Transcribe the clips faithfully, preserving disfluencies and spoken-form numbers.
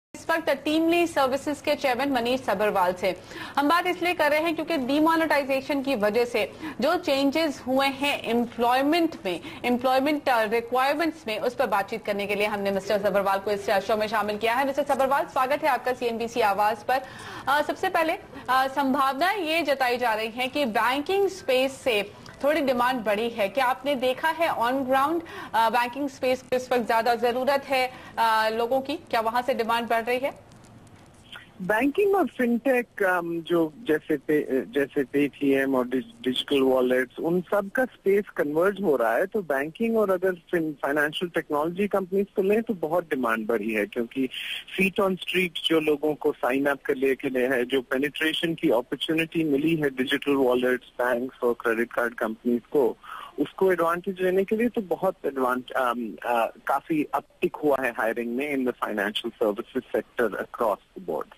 इस वक्त TeamLease services के चेयरमैन मनीष सब्रवाल से हम बात इसलिए कर रहे हैं क्योंकि डीमोनेटाइजेशन की वजह से जो चेंजेस हुए हैं एम्प्लॉयमेंट में, एम्प्लॉयमेंट रिक्वायरमेंट्स में, उस पर बातचीत करने के लिए हमने मिस्टर सब्रवाल को इस शो में शामिल किया है। मिस्टर सब्रवाल, स्वागत है आपका सीएनबीसी आवाज पर। आ, सबसे पहले संभावना ये जताई जा रही है कि बैंकिंग स्पेस से थोड़ी डिमांड बढ़ी है। क्या आपने देखा है ऑन ग्राउंड बैंकिंग स्पेस को इस वक्त ज्यादा जरूरत है आ, लोगों की? क्या वहां से डिमांड बढ़ रही है? बैंकिंग और फिनटेक जो जैसे पे, जैसे पेटीएम और डिजिटल वॉलेट्स, उन सब का स्पेस कन्वर्ज हो रहा है। तो बैंकिंग और अगर फाइनेंशियल टेक्नोलॉजी कंपनीज को लें तो बहुत डिमांड बढ़ी है, क्योंकि फीट ऑन स्ट्रीट जो लोगों को साइन अप करने के लिए है, जो पेनिट्रेशन की अपॉर्चुनिटी मिली है डिजिटल वॉलेट्स, बैंक्स और क्रेडिट कार्ड कंपनीज को, उसको एडवांटेज लेने के लिए तो बहुत एडवांट काफी अपटिक हुआ है हायरिंग में in the financial services sector across the board.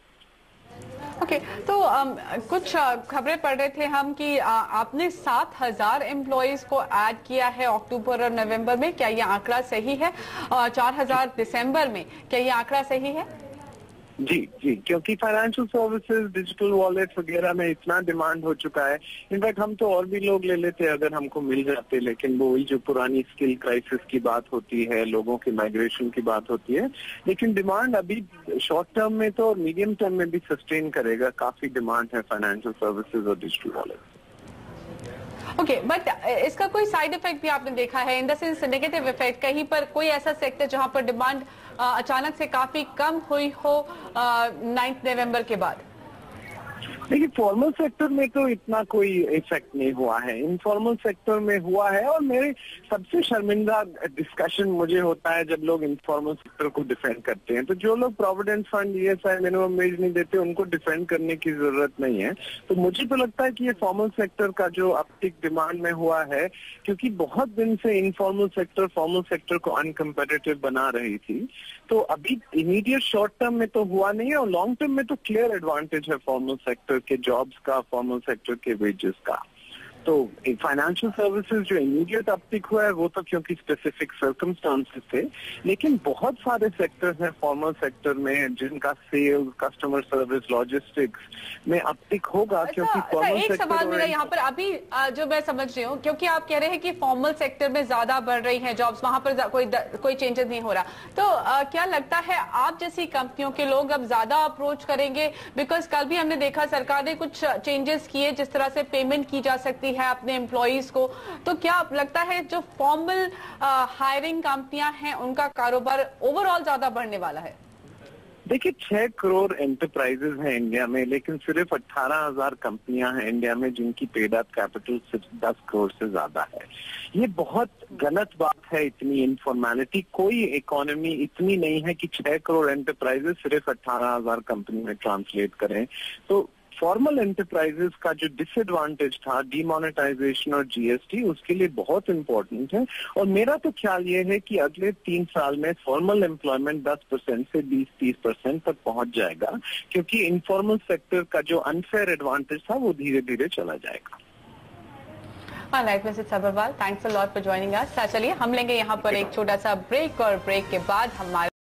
Okay okay, तो um, कुछ खबरें पढ़ रहे थे हम कि आ, आपने सात हजार एम्प्लॉयज को ऐड किया है अक्टूबर और नवंबर में। क्या ये आंकड़ा सही है? और चार हजार दिसंबर में, क्या ये आंकड़ा सही है? जी जी, क्योंकि फाइनेंशियल सर्विसेज, डिजिटल वॉलेट वगैरह में इतना डिमांड हो चुका है। इनफैक्ट हम तो और भी लोग ले लेते अगर हमको मिल जाते, लेकिन वो वही जो पुरानी स्किल क्राइसिस की बात होती है, लोगों की माइग्रेशन की बात होती है। लेकिन डिमांड अभी शॉर्ट टर्म में तो और मीडियम टर्म में भी सस्टेन करेगा। काफी डिमांड है फाइनेंशियल सर्विसेज और digital wallet. Okay okay, but इसका कोई साइड इफेक्ट भी आपने देखा है, in the sense negative effect? कहीं पर कोई ऐसा सेक्टर जहां पर डिमांड अचानक से काफी कम हुई हो नाइन्थ नवंबर के बाद? देखिए, फॉर्मल सेक्टर में तो इतना कोई इफेक्ट नहीं हुआ है, इनफॉर्मल सेक्टर में हुआ है। और मेरे सबसे शर्मिंदा डिस्कशन मुझे होता है जब लोग इनफॉर्मल सेक्टर को डिफेंड करते हैं। तो जो लोग provident fund, ESI, minimum wage नहीं देते, उनको डिफेंड करने की जरूरत नहीं है। तो मुझे तो लगता है कि ये फॉर्मल सेक्टर का जो अपटिक डिमांड में हुआ है, क्योंकि बहुत दिन से इनफॉर्मल सेक्टर फॉर्मल सेक्टर को अनकम्पेटिटिव बना रही थी। तो अभी इमीडिएट शॉर्ट टर्म में तो हुआ नहीं है, और लॉन्ग टर्म में तो क्लियर एडवांटेज है फॉर्मल सेक्टर के जॉब्स का, फॉर्मल सेक्टर के वेजेस का। तो फाइनेंशियल सर्विसेज जो इमीडिएट अपटिक हुआ है वो तो क्योंकि स्पेसिफिक सर्कमस्टांसेस थे, लेकिन बहुत सारे सेक्टर्स हैं फॉर्मल सेक्टर में जिनका सेल्स, कस्टमर सर्विस, लॉजिस्टिक्स में अपटिक होगा। अच्छा, क्योंकि फॉर्मल एक सेक्टर सवाल मेरा यहाँ पर अभी जो मैं समझ रही हूँ, क्योंकि आप कह रहे हैं कि फॉर्मल सेक्टर में ज्यादा बढ़ रही है जॉब्स, वहां पर कोई कोई चेंजेस नहीं हो रहा, तो आ, क्या लगता है आप जैसी कंपनियों के लोग अब ज्यादा अप्रोच करेंगे? बिकॉज कल भी हमने देखा सरकार ने कुछ चेंजेस किए जिस तरह से पेमेंट की जा सकती है अपने एम्प्लॉइज को। तो क्या लगता है जो फॉर्मल हायरिंग कंपनियां हैं उनका कारोबार ओवरऑल ज्यादा बढ़ने वाला है? देखिए, छह करोड़ एंटरप्राइजेज हैं इंडिया में, लेकिन सिर्फ अठारह हजार कंपनियां हैं इंडिया में जिनकी पेड अप कैपिटल सिर्फ दस करोड़ से ज्यादा है। ये बहुत गलत बात है। इतनी इनफॉर्मेलिटी, कोई इकोनॉमी इतनी नहीं है कि छह करोड़ एंटरप्राइजेज सिर्फ अठारह हजार कंपनी में ट्रांसलेट करें। तो फॉर्मल एंटरप्राइजेस का जो डिसएडवांटेज था डीमोनेटाइजेशन और जीएसटी, उसके लिए बहुत इंपॉर्टेंट है। और मेरा तो ख्याल ये है कि अगले तीन साल में फॉर्मल एम्प्लॉयमेंट दस परसेंट से बीस तीस परसेंट तक पहुंच जाएगा, क्योंकि इनफॉर्मल सेक्टर का जो अनफेयर एडवांटेज था वो धीरे धीरे चला जाएगा। Alright mister Sabharwal, thanks a lot for joining us. चलिए हम लेंगे यहाँ पर एक छोटा सा ब्रेक, और ब्रेक के बाद हमारे